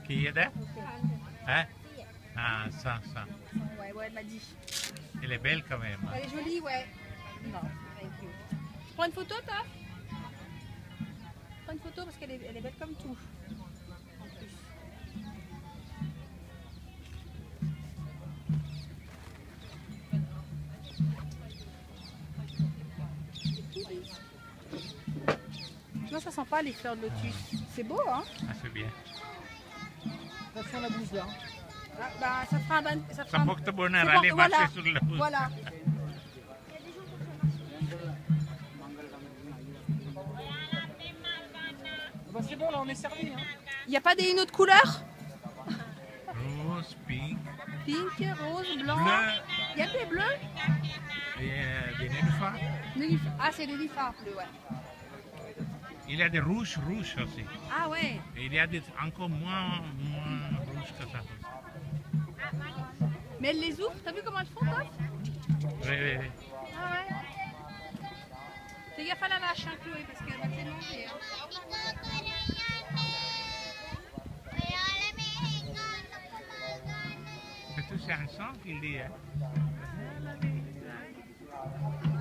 Qui est là? Hein? Ah, ça. Ouais, elle m'a dit. Elle est belle quand même. Elle est jolie, ouais. Non, thank you. Je prends une photo, toi? Je prends une photo parce qu'elle est belle comme tout. En plus. Non, ça sent pas les fleurs de lotus. C'est beau, hein? Ah, c'est bien. Attention la bouche là. Ah, bah, ça fera un... Ça fera Ça un... porte bonheur, C'est allez bon, marcher voilà. sur la route. Voilà. Bah, c'est bon là, on est servi. Hein. Il n'y a pas une autre couleur? Rose, pink, Pink, rose, blanc. bleu Il y a des bleus? et des nénuphars. Ah, c'est des nénuphars bleus, ouais. Il y a des rouges aussi. Ah ouais. Et il y a des encore moins rouges que ça. Mais elles les ouvrent, t'as vu comment elles font, toi? Oui. Ah ouais. Fais gaffe à la vache, hein, Chloé, parce qu'elle va te les manger. Hein. C'est tout c'est un sang qu'il dit. Hein.